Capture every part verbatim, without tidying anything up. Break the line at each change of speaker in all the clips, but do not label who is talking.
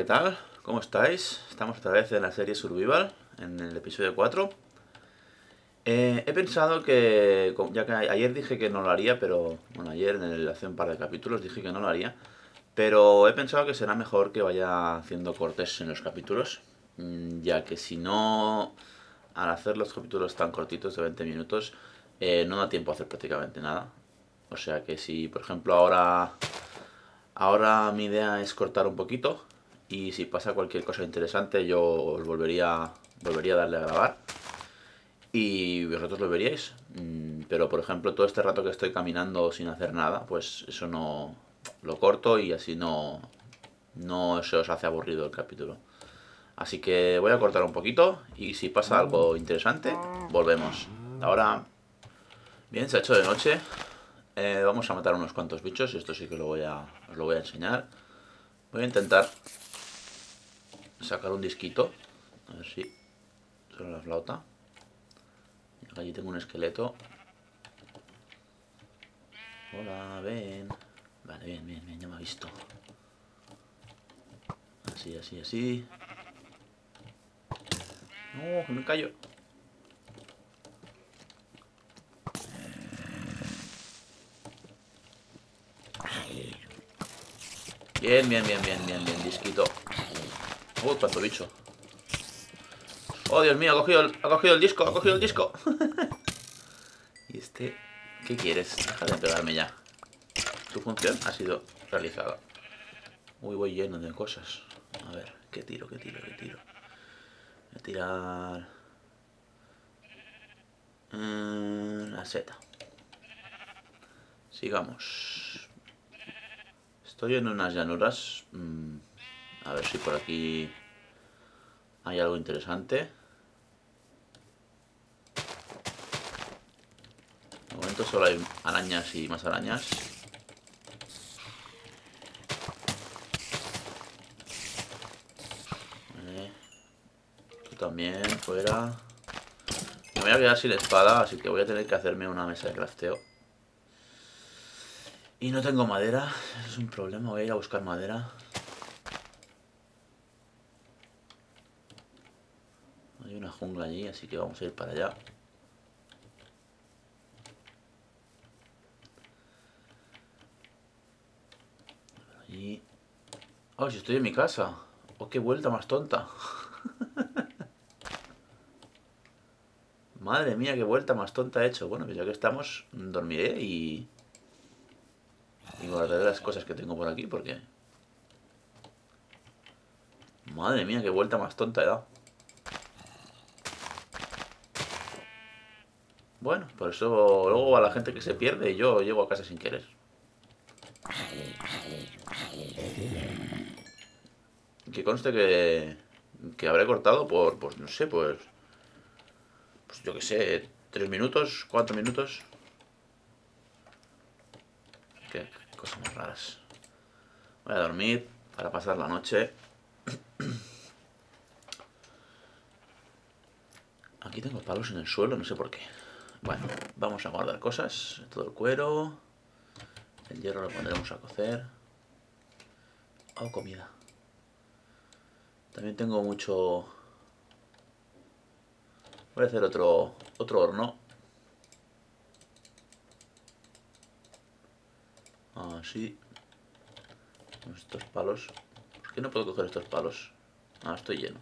tal? ¿Cómo estáis? Estamos otra vez en la serie Survival, en el episodio cuatro. Eh, he pensado que, ya que ayer dije que no lo haría, pero... Bueno, ayer en el, hace un par de capítulos dije que no lo haría. Pero he pensado que será mejor que vaya haciendo cortes en los capítulos, ya que si no, al hacer los capítulos tan cortitos de veinte minutos, eh, no da tiempo a hacer prácticamente nada. O sea que si, por ejemplo, ahora... Ahora mi idea es cortar un poquito y si pasa cualquier cosa interesante yo os volvería, volvería a darle a grabar y vosotros lo veríais. Pero por ejemplo todo este rato que estoy caminando sin hacer nada, pues eso no lo corto y así no, no se os hace aburrido el capítulo. Así que voy a cortar un poquito y si pasa algo interesante volvemos. Ahora, bien, se ha hecho de noche. Eh, vamos a matar unos cuantos bichos y esto sí que lo voy a, os lo voy a enseñar. Voy a intentar sacar un disquito. A ver si suena la flauta. Allí tengo un esqueleto. Hola, ven. Vale, bien, bien, bien, ya me ha visto. Así, así, así. No, que me callo. Bien, bien, bien, bien, bien, bien, disquito. Uy, cuánto bicho. Oh, Dios mío, ha cogido el, ha cogido el disco, ha cogido el disco. ¿Y este? ¿Qué quieres? Deja de pegarme ya. Tu función ha sido realizada. Uy, voy lleno de cosas. A ver, ¿qué tiro, qué tiro, qué tiro? Voy a tirar... Mm, la seta. Sigamos. Estoy en unas llanuras. Mm, a ver si por aquí hay algo interesante. De momento solo hay arañas y más arañas. Vale. Tú también, fuera. Me voy a quedar sin espada, así que voy a tener que hacerme una mesa de crafteo. Y no tengo madera, eso es un problema, voy a ir a buscar madera. Hay una jungla allí, así que vamos a ir para allá. Allí. ¡Oh, si estoy en mi casa! ¡Oh, qué vuelta más tonta! Madre mía, qué vuelta más tonta he hecho. Bueno, pues ya que estamos, dormiré y... Y guardaré las cosas que tengo por aquí, porque... Madre mía, qué vuelta más tonta he dado. Bueno, por eso luego a la gente que se pierde yo llego a casa sin querer. Que conste que... Que habré cortado por... Pues no sé, pues... Pues yo que sé, tres minutos, cuatro minutos. Qué cosas más raras. Voy a dormir para pasar la noche. Aquí tengo palos en el suelo, no sé por qué. Bueno, vamos a guardar cosas. Todo el cuero. El hierro lo pondremos a cocer. Oh, comida. También tengo mucho... Voy a hacer otro, otro horno. Así. Con estos palos. ¿Por qué no puedo coger estos palos? Ah, estoy lleno.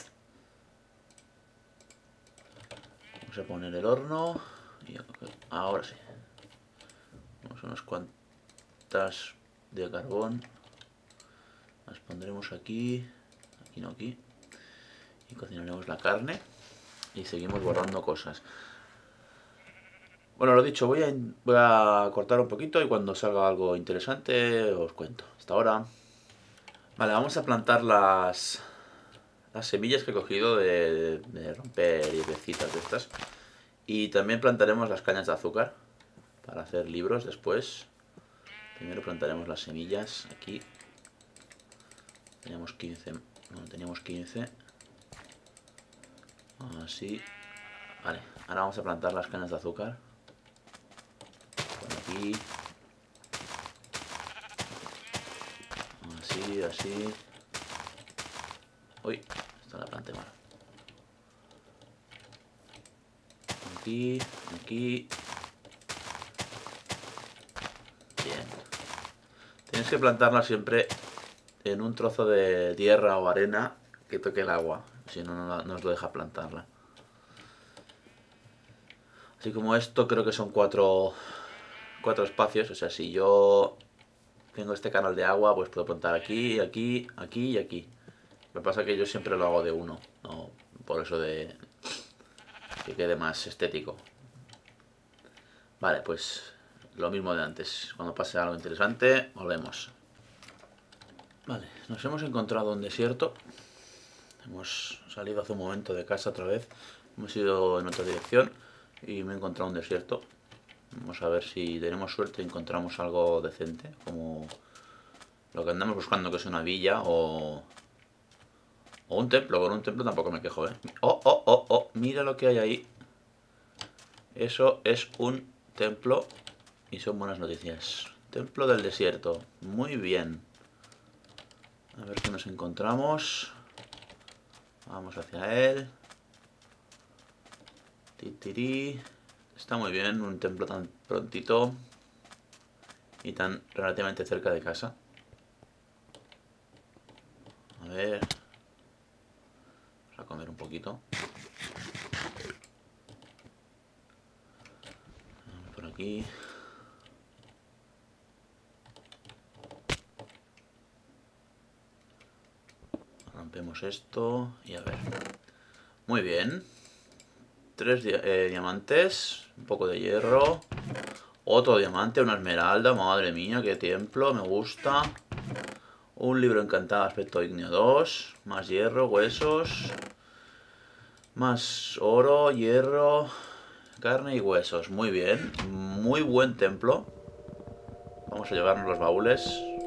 Vamos a poner el horno. Y ahora sí. Vamos a unas cuantas de carbón. Las pondremos aquí. Aquí no, aquí. Y cocinaremos la carne. Y seguimos borrando cosas. Bueno, lo dicho, voy a, voy a cortar un poquito y cuando salga algo interesante os cuento. Hasta ahora. Vale, vamos a plantar las, las semillas que he cogido de, de romper y de estas. Y también plantaremos las cañas de azúcar para hacer libros después. Primero plantaremos las semillas aquí. Teníamos quince. No, teníamos quince. Así. Vale, ahora vamos a plantar las cañas de azúcar. Por aquí. Así, así. Uy, esta la planté mal. Aquí, aquí. Bien. Tienes que plantarla siempre en un trozo de tierra o arena que toque el agua. Si no, no, no os lo deja plantarla. Así como esto, creo que son cuatro, cuatro espacios. O sea, si yo tengo este canal de agua, pues puedo plantar aquí, aquí, aquí y aquí. Lo que pasa es que yo siempre lo hago de uno. No, por eso de que quede más estético. Vale, pues lo mismo de antes. Cuando pase algo interesante, volvemos. Vale, nos hemos encontrado un desierto. Hemos salido hace un momento de casa otra vez. Hemos ido en otra dirección y me he encontrado un desierto. Vamos a ver si tenemos suerte y encontramos algo decente, como lo que andamos buscando, que es una villa o, o un templo. Con un templo tampoco me quejo, ¿eh? ¡Oh, oh, oh, oh! Mira lo que hay ahí. Eso es un templo y son buenas noticias. Templo del desierto. Muy bien. A ver qué nos encontramos. Vamos hacia él. Titirí. Está muy bien, un templo tan prontito y tan relativamente cerca de casa. A ver. Vamos a comer un poquito. Vamos por aquí. Rompemos esto y a ver. Muy bien. Tres di eh, diamantes, un poco de hierro, otro diamante, una esmeralda, madre mía, qué templo, me gusta. Un libro encantado, aspecto ígneo dos, más hierro, huesos, más oro, hierro, carne y huesos. Muy bien, muy buen templo. Vamos a llevarnos los baúles.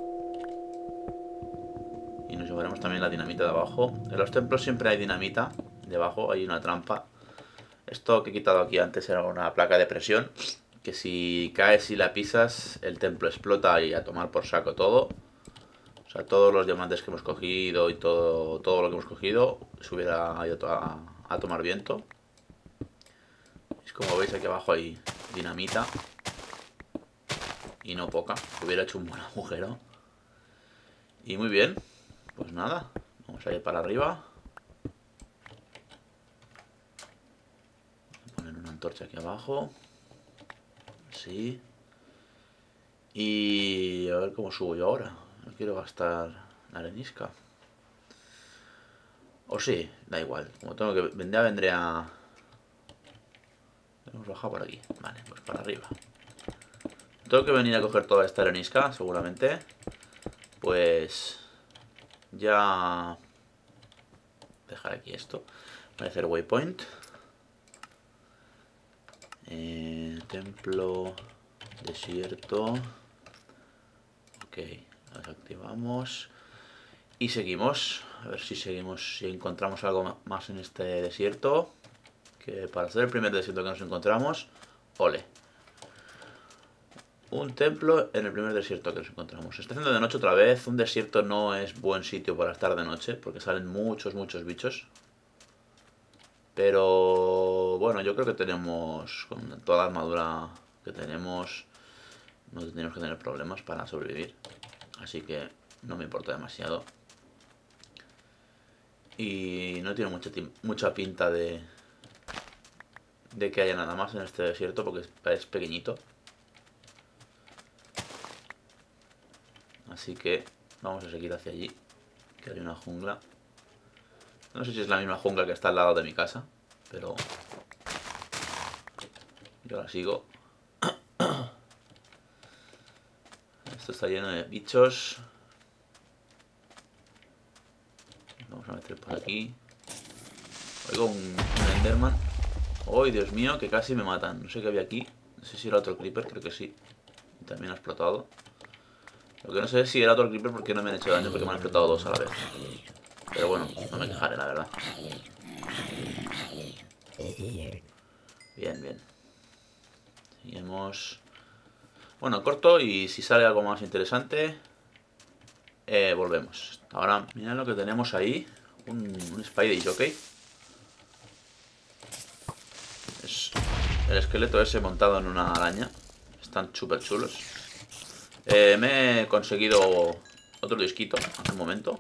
Y nos llevaremos también la dinamita de abajo. En los templos siempre hay dinamita debajo, hay una trampa. Esto que he quitado aquí antes era una placa de presión, que si caes y la pisas, el templo explota y a tomar por saco todo. O sea, todos los diamantes que hemos cogido y todo, todo lo que hemos cogido se hubiera ido a, a tomar viento. Es como veis, aquí abajo hay dinamita. Y no poca, hubiera hecho un buen agujero. Y muy bien, pues nada, vamos a ir para arriba. Antorcha aquí abajo. Así. Y a ver cómo subo yo ahora. No quiero gastar la arenisca. O sí, da igual. Como tengo que vender, vendré a... Hemos bajado por aquí. Vale, pues para arriba. Tengo que venir a coger toda esta arenisca, seguramente. Pues... Ya... Dejar aquí esto. Voy a hacer waypoint. Eh, templo, desierto. Ok, las activamos. Y seguimos. A ver si seguimos, si encontramos algo más en este desierto. Que para ser el primer desierto que nos encontramos, ole. Un templo en el primer desierto que nos encontramos. Está haciendo de noche otra vez. Un desierto no es buen sitio para estar de noche, porque salen muchos, muchos bichos. Pero bueno, yo creo que tenemos, con toda la armadura que tenemos, no tenemos que tener problemas para sobrevivir. Así que no me importa demasiado. Y no tiene mucha, mucha pinta de, de que haya nada más en este desierto, porque es, es pequeñito. Así que vamos a seguir hacia allí, que hay una jungla. No sé si es la misma jungla que está al lado de mi casa, pero yo la sigo. Esto está lleno de bichos. Vamos a meter por aquí. Oigo un, un Enderman. ¡Ay, Dios mío! Que casi me matan. No sé qué había aquí. No sé si era otro creeper, creo que sí. Y también ha explotado. Lo que no sé es si era otro creeper porque no me han hecho daño, porque me han explotado dos a la vez. Pero bueno, no me quejaré, la verdad. Bien, bien. Seguimos. Bueno, corto y si sale algo más interesante, eh, volvemos. Ahora, mirad lo que tenemos ahí. Un, un Spidey Jockey. Es el esqueleto ese montado en una araña. Están súper chulos. Eh, me he conseguido otro disquito hace un momento.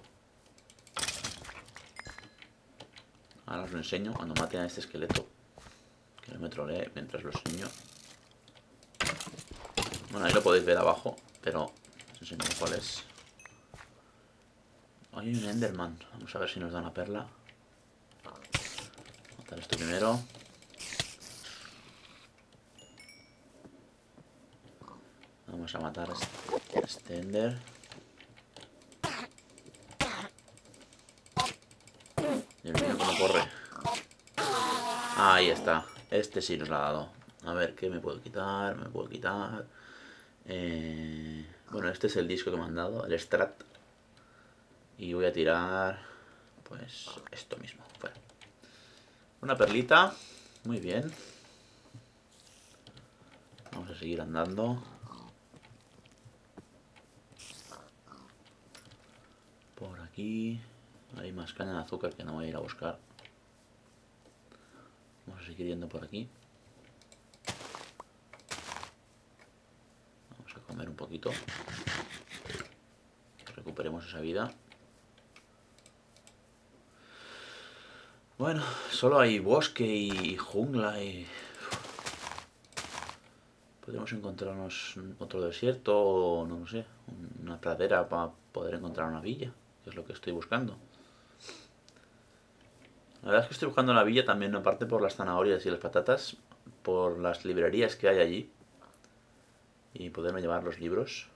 Ahora os lo enseño cuando maten a este esqueleto. Que no me trolee mientras lo enseño. Bueno, ahí lo podéis ver abajo, pero os enseño cuál es. Hay un Enderman. Vamos a ver si nos da una perla. Matar esto primero. Vamos a matar a este Ender. Dios mío, cómo corre. Ahí está. Este sí nos lo ha dado. A ver, ¿qué me puedo quitar? Me puedo quitar. Eh... Bueno, este es el disco que me han dado, el Strat. Y voy a tirar... Pues esto mismo. Fuera. Una perlita. Muy bien. Vamos a seguir andando. Por aquí hay más caña de azúcar que no voy a ir a buscar. Vamos a seguir yendo por aquí. Vamos a comer un poquito. Recuperemos esa vida. Bueno, solo hay bosque y jungla y... Podríamos encontrarnos otro desierto o no lo sé, una pradera para poder encontrar una villa, que es lo que estoy buscando. La verdad es que estoy buscando una villa también, aparte por las zanahorias y las patatas, por las librerías que hay allí y poderme llevar los libros.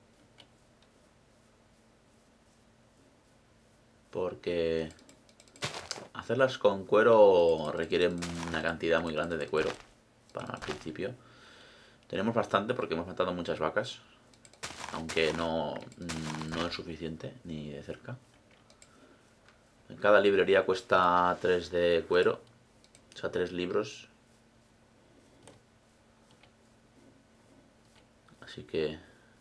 Porque hacerlas con cuero requiere una cantidad muy grande de cuero para el principio. Tenemos bastante porque hemos matado muchas vacas, aunque no, no es suficiente ni de cerca. En cada librería cuesta tres de cuero, o sea, tres libros. Así que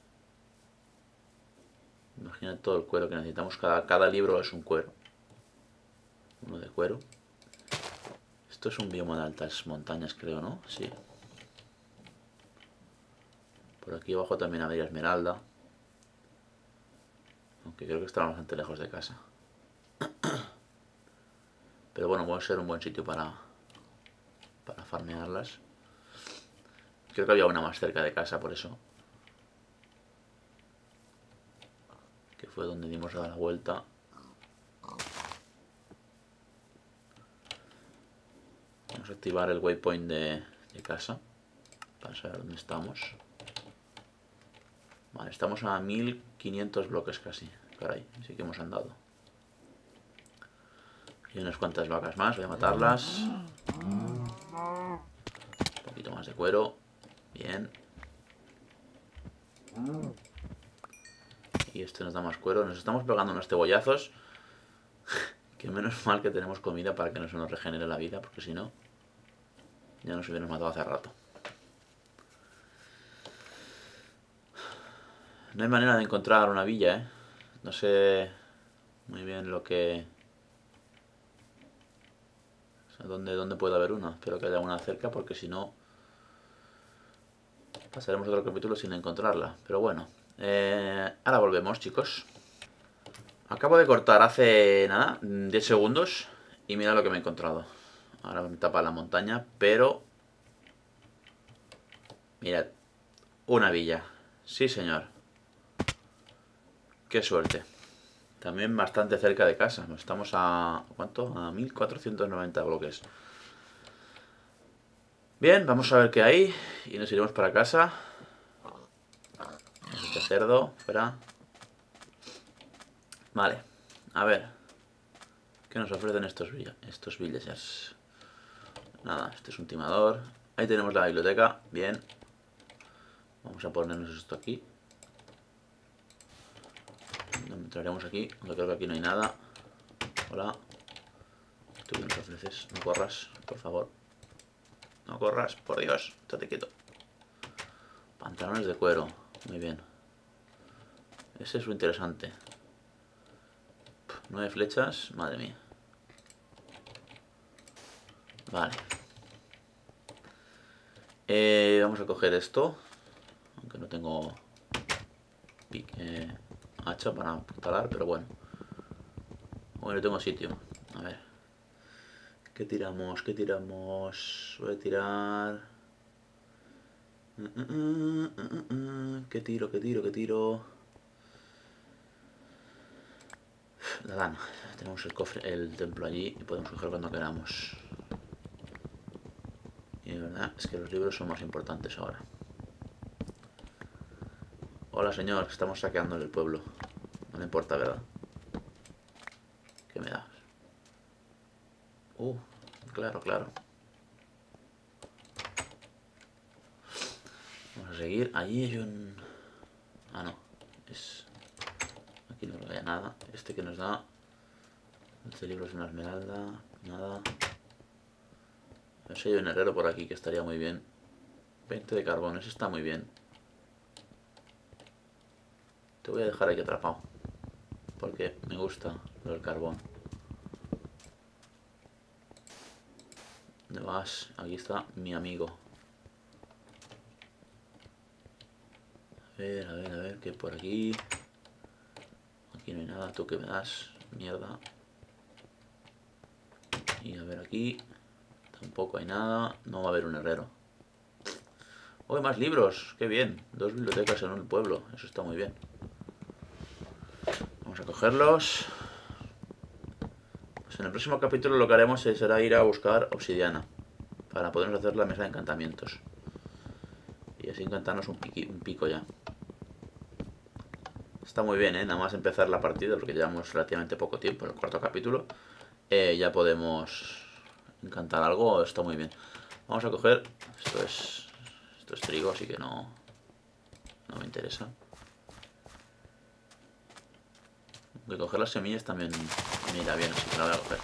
imagina todo el cuero que necesitamos. Cada, cada libro es un cuero. Uno de cuero. Esto es un bioma de altas montañas, creo, ¿no? Sí. Por aquí abajo también habría esmeralda. Aunque creo que están bastante lejos de casa. Pero bueno, puede ser un buen sitio para, para farmearlas. Creo que había una más cerca de casa, por eso. Que fue donde dimos a la vuelta. Vamos a activar el waypoint de, de casa. Para saber dónde estamos. Vale, estamos a mil quinientos bloques casi. Caray, sí que hemos andado. Y unas cuantas vacas más, voy a matarlas. Un poquito más de cuero. Bien. Y este nos da más cuero. Nos estamos pegando unos cebollazos. Que menos mal que tenemos comida para que no se nos regenere la vida, porque si no, ya nos hubiéramos matado hace rato. No hay manera de encontrar una villa, ¿eh? No sé muy bien lo que... O sea, ¿dónde, dónde puede haber una? Espero que haya una cerca, porque si no... Pasaremos otro capítulo sin encontrarla. Pero bueno, eh, ahora volvemos, chicos. Acabo de cortar hace, nada, diez segundos. Y mira lo que me he encontrado. Ahora me tapa la montaña, pero... Mirad, una villa. Sí, señor. Qué suerte. También bastante cerca de casa. Estamos a... ¿Cuánto? A mil cuatrocientos noventa bloques. Bien, vamos a ver qué hay. Y nos iremos para casa. Este cerdo, fuera. Vale. A ver. ¿Qué nos ofrecen estos, estos villagers? Nada, este es un timador. Ahí tenemos la biblioteca. Bien. Vamos a ponernos esto aquí. Entraremos aquí, aunque creo que aquí no hay nada. Hola. ¿Tú qué nos ofreces? No corras, por favor. No corras, por Dios. Estate quieto. Pantalones de cuero. Muy bien. Ese es lo interesante. Nueve flechas, madre mía. Vale. Eh, vamos a coger esto. Aunque no tengo eh, hacha para talar, pero bueno. Bueno, tengo sitio. A ver. ¿Qué tiramos? ¿Qué tiramos? Voy a tirar... ¿Qué tiro? ¿Qué tiro? ¿Qué tiro? La lana. Tenemos el cofre, el templo allí y podemos coger cuando queramos. Y de verdad es que los libros son más importantes ahora. Hola señor, estamos saqueando el pueblo. No le importa, ¿verdad? ¿Qué me das? Uh, claro, claro. Vamos a seguir. Allí hay un... Ah, no. Es... Aquí no vaya nada. Este que nos da... Este libro es una esmeralda. Nada. No sé, hay un herrero por aquí que estaría muy bien. veinte de carbón, eso está muy bien. Te voy a dejar aquí atrapado. Porque me gusta lo del carbón. ¿Dónde vas? Aquí está mi amigo. A ver, a ver, a ver, ¿qué hay por aquí? Aquí no hay nada, ¿tú qué me das? Mierda. Y a ver aquí. Tampoco hay nada. No va a haber un herrero. ¡Oh, hay más libros! ¡Qué bien! Dos bibliotecas en un pueblo. Eso está muy bien. Vamos a cogerlos. Pues en el próximo capítulo lo que haremos será ir a buscar obsidiana. Para podernos hacer la mesa de encantamientos. Y así encantarnos un, piqui, un pico ya. Está muy bien, ¿eh? Nada más empezar la partida, porque llevamos relativamente poco tiempo, en el cuarto capítulo. Eh, ya podemos encantar algo, está muy bien. Vamos a coger... Esto es... Esto es trigo, así que no... No me interesa. Aunque coger las semillas también me irá bien, así que la voy a coger.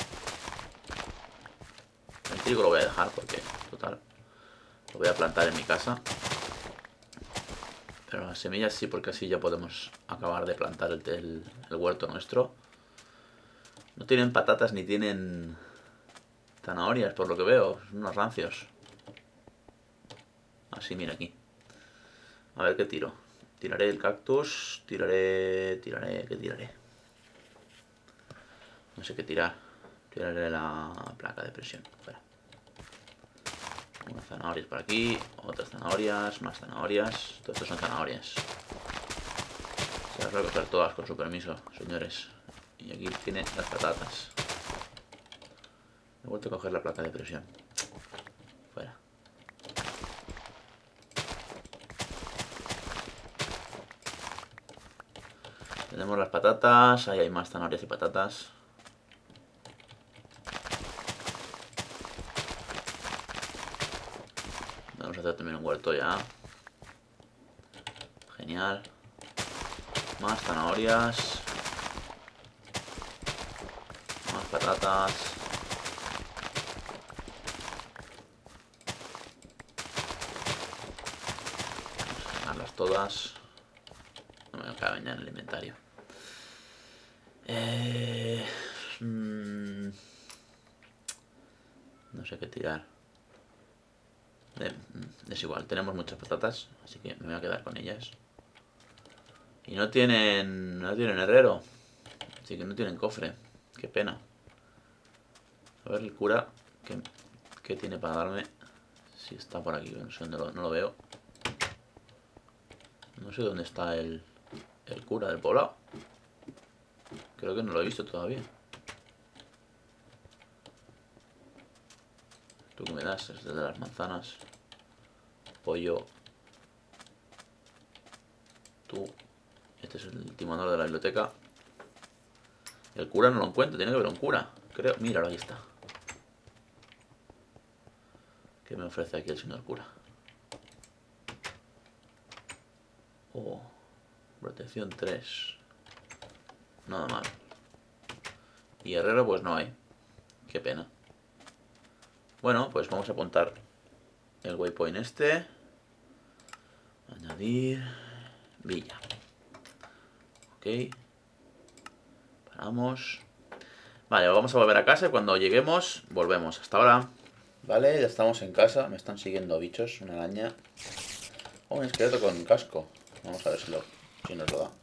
El trigo lo voy a dejar porque, total, lo voy a plantar en mi casa. Pero las semillas sí, porque así ya podemos acabar de plantar el, el, el huerto nuestro. No tienen patatas ni tienen zanahorias, por lo que veo. Son unos rancios. Así, mira aquí. A ver qué tiro. Tiraré el cactus. Tiraré... Tiraré... ¿Qué tiraré? No sé qué tirar. Tiraré la placa de presión. Fuera. Unas zanahorias por aquí. Otras zanahorias. Más zanahorias. Todo esto son zanahorias. Se las voy a coger todas con su permiso, señores. Y aquí tiene las patatas. He vuelto a coger la placa de presión. Fuera. Tenemos las patatas. Ahí hay más zanahorias y patatas. Vamos a hacer también un huerto ya. Genial. Más zanahorias. Más patatas. Vamos a llenarlas todas. No me caben ya en el inventario. Eh, mmm, no sé qué tirar. Eh, es igual, tenemos muchas patatas, así que me voy a quedar con ellas. Y no tienen... no tienen herrero. Así que no tienen cofre. Qué pena. A ver el cura. ¿Qué, qué tiene para darme? Si está por aquí, no sé dónde lo, no lo veo. No sé dónde está el, el cura del poblado. Creo que no lo he visto todavía. ¿Tú qué me das? Es de las manzanas. Pollo. Tú. Este es el timonel de la biblioteca. El cura no lo encuentro, tiene que haber un cura. Creo. Míralo, ahí está. ¿Qué me ofrece aquí el señor cura? Oh. Protección tres. Nada mal. Y herrero pues no hay. Qué pena. Bueno, pues vamos a apuntar el waypoint este. Añadir. Villa. Ok. Vamos. Vale, vamos a volver a casa y cuando lleguemos, volvemos. Hasta ahora. Vale, ya estamos en casa. Me están siguiendo bichos, una araña. Oh, un esqueleto con casco. Vamos a ver si, lo, si nos lo da.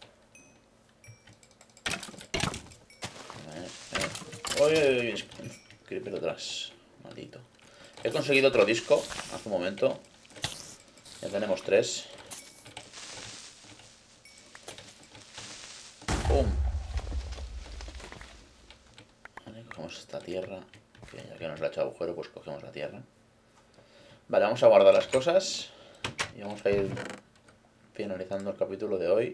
Uy, uy, uy, creeper detrás. Maldito. He conseguido otro disco hace un momento. Ya tenemos tres. ¡Pum! Vale, cogemos esta tierra. Que ya que nos la ha hecho agujero, pues cogemos la tierra. Vale, vamos a guardar las cosas. Y vamos a ir finalizando el capítulo de hoy.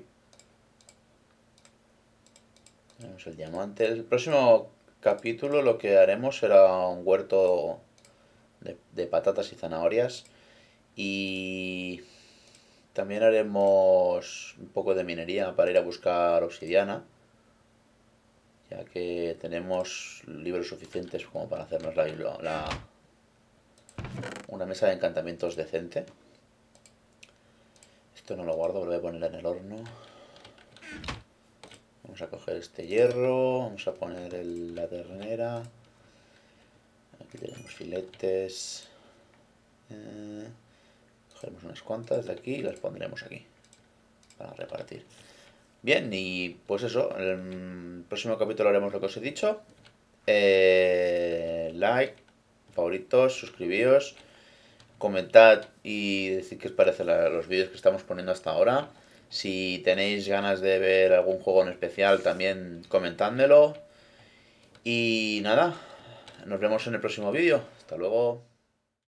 Tenemos el diamante. El próximo capítulo lo que haremos será un huerto de, de patatas y zanahorias. Y también haremos un poco de minería para ir a buscar obsidiana. Ya que tenemos libros suficientes como para hacernos la, la, una mesa de encantamientos decente. Esto no lo guardo, lo voy a poner en el horno. Vamos a coger este hierro, vamos a poner el, la ternera. Aquí tenemos filetes. Eh, cogeremos unas cuantas de aquí y las pondremos aquí para repartir. Bien, y pues eso, en el próximo capítulo haremos lo que os he dicho. Eh, like, favoritos, suscribíos, comentad y decid qué os parecen los vídeos que estamos poniendo hasta ahora. Si tenéis ganas de ver algún juego en especial, también comentádmelo. Y nada, nos vemos en el próximo vídeo. Hasta luego.